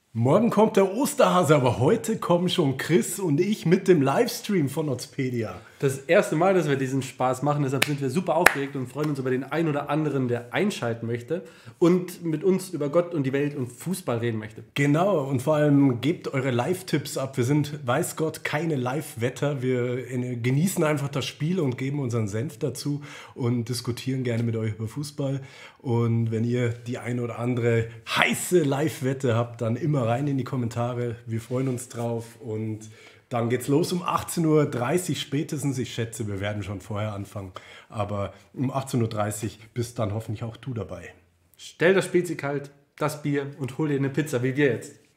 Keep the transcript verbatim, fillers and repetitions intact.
Morgen kommt der Osterhase, aber heute kommen schon Chris und ich mit dem Livestream von Ozpedia. Das erste Mal, dass wir diesen Spaß machen, deshalb sind wir super aufgeregt und freuen uns über den einen oder anderen, der einschalten möchte und mit uns über Gott und die Welt und Fußball reden möchte. Genau, und vor allem gebt eure Live-Tipps ab. Wir sind, weiß Gott, keine Live-Wetter. Wir genießen einfach das Spiel und geben unseren Senf dazu und diskutieren gerne mit euch über Fußball. Und wenn ihr die eine oder andere heiße Live-Wette habt, dann immer rein in die Kommentare. Wir freuen uns drauf und dann geht's los um achtzehn Uhr dreißig spätestens. Ich schätze, wir werden schon vorher anfangen. Aber um achtzehn Uhr dreißig bist dann hoffentlich auch du dabei. Stell das Spezi kalt, das Bier und hol dir eine Pizza, wie wir jetzt.